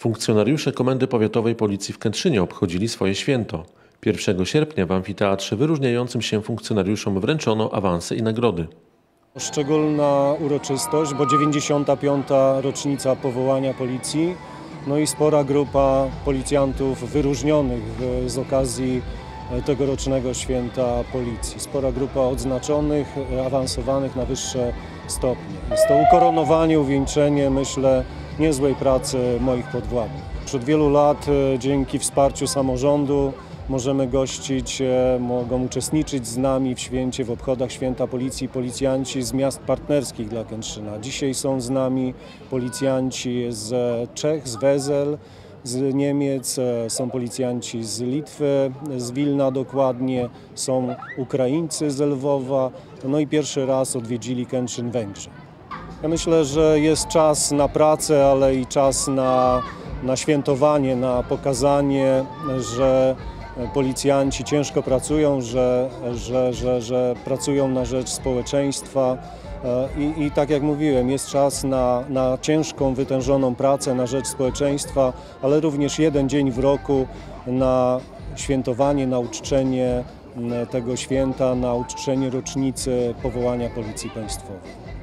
Funkcjonariusze Komendy Powiatowej Policji w Kętrzynie obchodzili swoje święto. 1 sierpnia w amfiteatrze wyróżniającym się funkcjonariuszom wręczono awanse i nagrody. Szczególna uroczystość, bo 95. rocznica powołania policji, no i spora grupa policjantów wyróżnionych z okazji tegorocznego święta policji. Spora grupa odznaczonych, awansowanych na wyższe stopnie. Jest to ukoronowanie, uwieńczenie, myślę, niezłej pracy moich podwładnych. Już od wielu lat dzięki wsparciu samorządu możemy gościć, mogą uczestniczyć z nami w święcie, w obchodach święta policji policjanci z miast partnerskich dla Kętrzyna. Dzisiaj są z nami policjanci z Czech, z Wesel, z Niemiec, są policjanci z Litwy, z Wilna dokładnie, są Ukraińcy z Lwowa, no i pierwszy raz odwiedzili Kętrzyn Węgrzy. Ja myślę, że jest czas na pracę, ale i czas na świętowanie, na pokazanie, że policjanci ciężko pracują, że pracują na rzecz społeczeństwa i tak jak mówiłem, jest czas na ciężką, wytężoną pracę na rzecz społeczeństwa, ale również jeden dzień w roku na świętowanie, na uczczenie tego święta, na uczczenie rocznicy powołania Policji Państwowej.